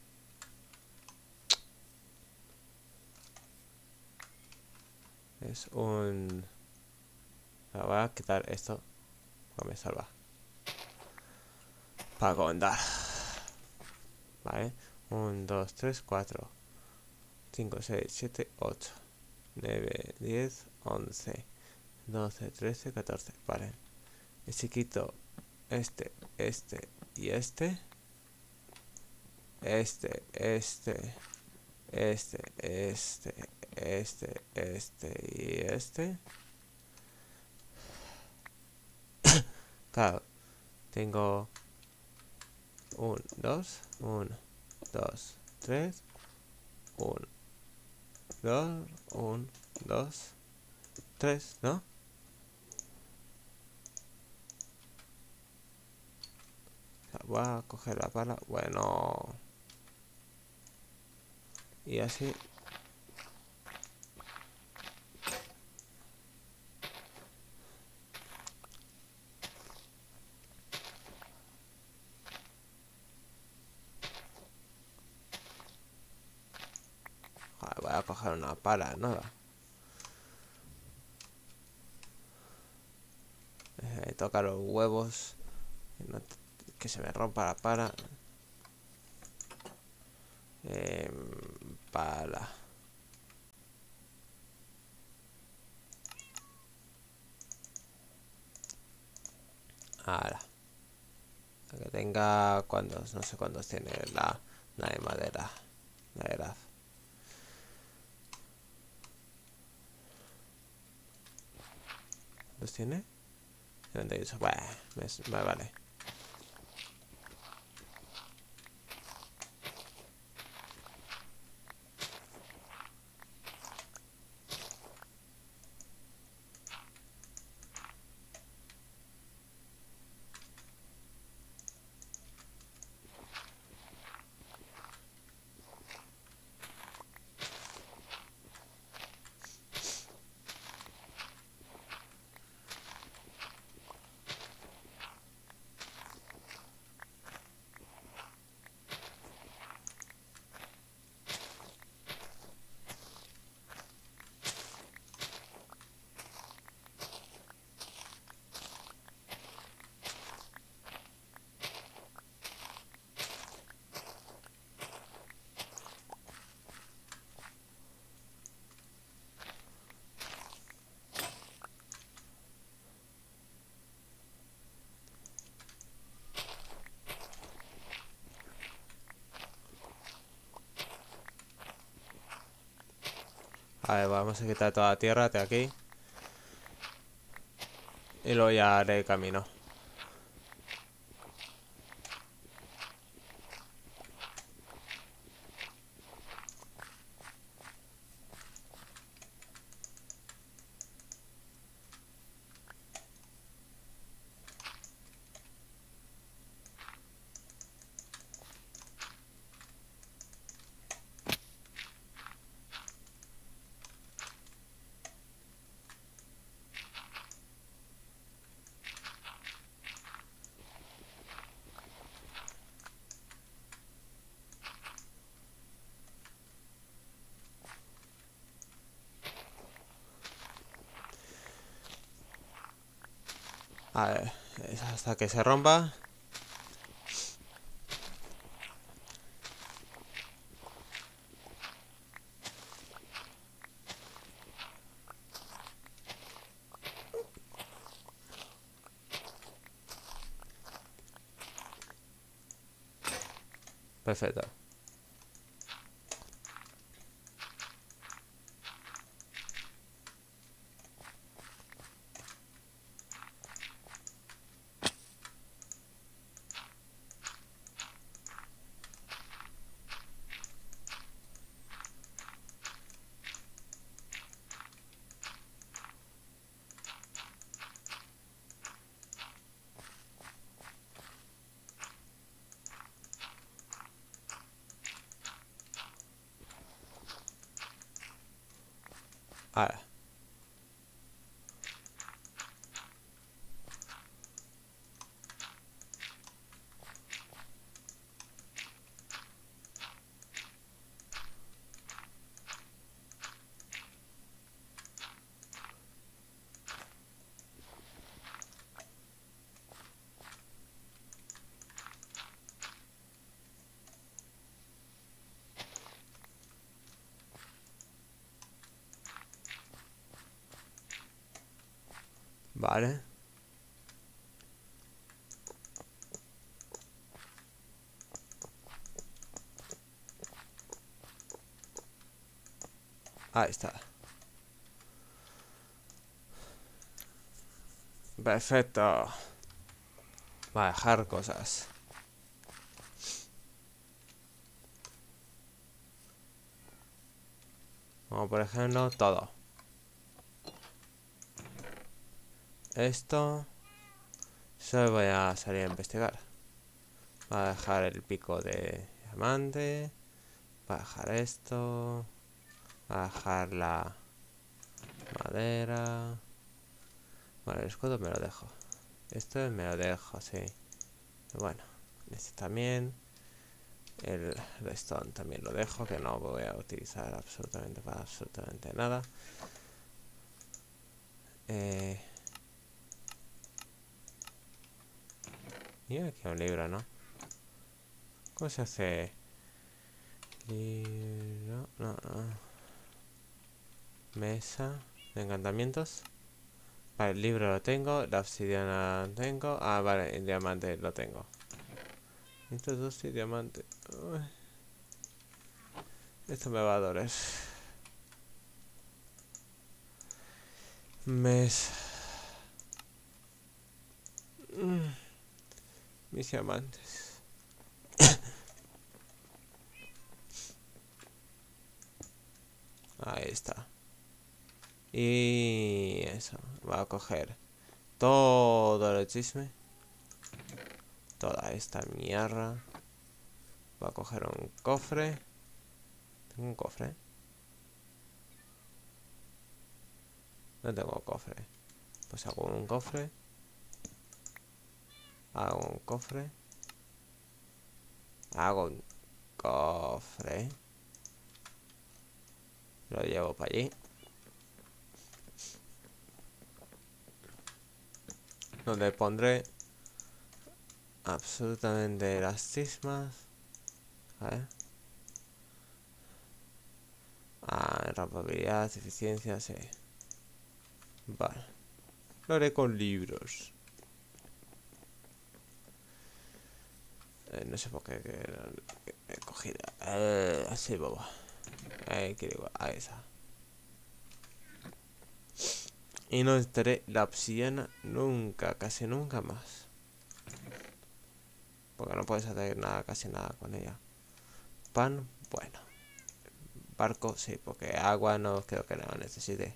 Es un... Voy a quitar esto. Para me salva. Para contar. Vale. 1, 2, 3, 4, 5, 6, 7, 8, 9, 10, 11, 12, 13, 14. Vale. Y si quito este y este. Este y este. Claro, tengo 1, 2, 1, 2, 3, 1, 2, 1, 2, 3, ¿no? Voy a coger la pala. Bueno. Y así. Joder, voy a coger una pala, nada. Tocar los huevos. Que se me rompa la pala. Pala. Ahora. Que tenga cuántos, no sé cuántos tiene la de madera. La edad. ¿Los tiene? 78. Bueno, me vale. A ver, vamos a quitar toda la tierra de aquí. Y luego ya haré camino. A ver, es hasta que se rompa. Perfecto. A ver. Vale. Ahí está. Perfecto. Va a dejar cosas. Como por ejemplo todo. Esto. Solo voy a salir a investigar. Voy a dejar el pico de diamante. Voy a dejar esto. Voy a dejar la madera. Bueno, el escudo me lo dejo. Esto me lo dejo, sí. Bueno, este también. El redstone también lo dejo, que no voy a utilizar absolutamente para absolutamente nada. Mira aquí un libro, ¿no? ¿Cómo se hace? Libro... No, no. Mesa de encantamientos. Vale, el libro lo tengo, la obsidiana lo tengo. Ah, vale, el diamante lo tengo. Estos dos y diamante. Uy, esto me va a doler. Mesa. Mis diamantes. Ahí está. Y eso. Va a coger todo el chisme. Toda esta mierda. Va a coger un cofre. ¿Tengo un cofre? No tengo cofre. Pues hago un cofre. Hago un cofre. Hago un cofre. Lo llevo para allí. Donde pondré absolutamente las chismas. A ver. Ah, rapabilidad, eficiencia, sí. Vale. Lo haré con libros. No sé por qué he cogido. Así, bobo. Ahí quiero igual. Ahí está. Y no necesitaré la obsidiana nunca, casi nunca más. Porque no puedes hacer nada, casi nada con ella. Pan, bueno. Barco, sí, porque agua no creo que lo necesite.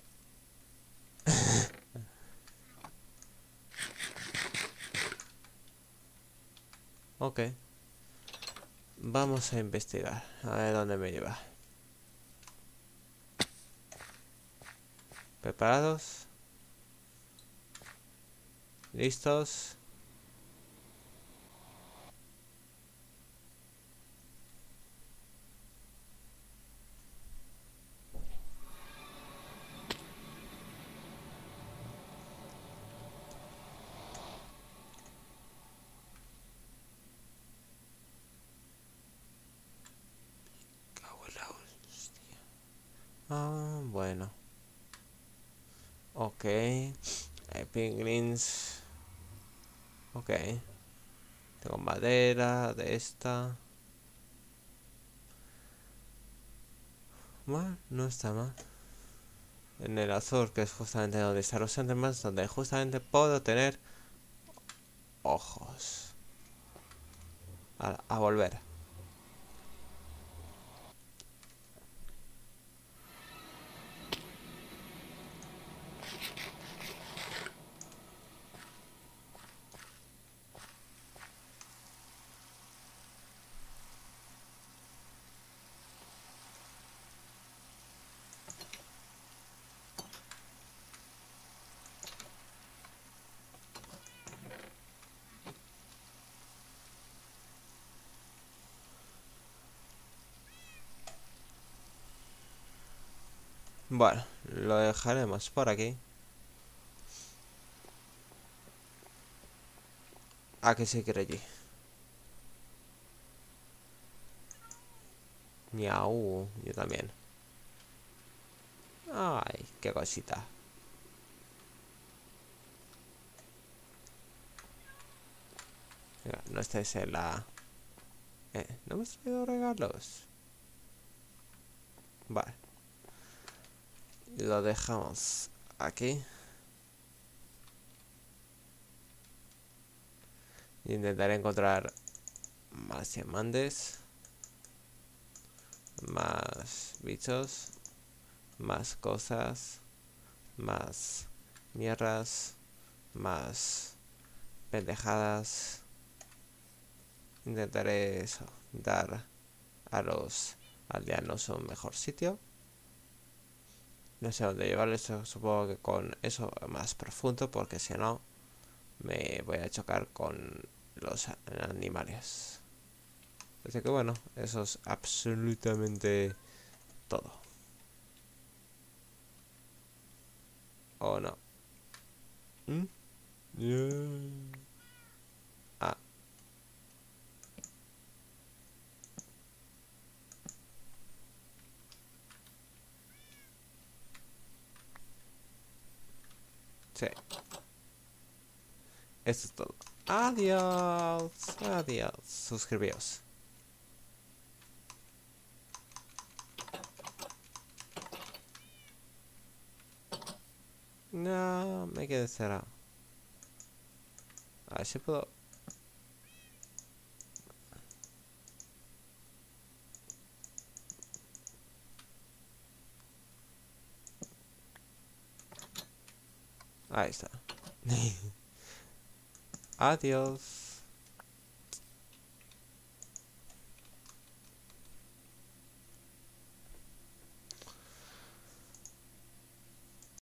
Ok. Vamos a investigar. A ver dónde me lleva. ¿Preparados? ¿Listos? Cago en la hostia. Ah, bueno. Ok. Piglins. Ok. Tengo madera de esta. Bueno, no está mal. En el azul, que es justamente donde están los endermans, donde justamente puedo tener ojos. A volver. Bueno, lo dejaremos por aquí. ¿A que se quiere allí? Miau, yo también. Ay, qué cosita. Mira, no estáis en la... ¿no me has traído regalos? Vale. Lo dejamos aquí. Intentaré encontrar más diamantes. Más bichos. Más cosas. Más mierdas. Más pendejadas. Intentaré eso, dar a los aldeanos un mejor sitio. No sé dónde llevarles, supongo que con eso más profundo, porque si no me voy a chocar con los animales. Así que bueno, eso es absolutamente todo. ¿O no? ¿Mm? Yeah. Ah, sí, esto es todo. Adiós, adiós. Suscribíos. No, me quedé cerrado. A ver si puedo. Ahí está. Adiós.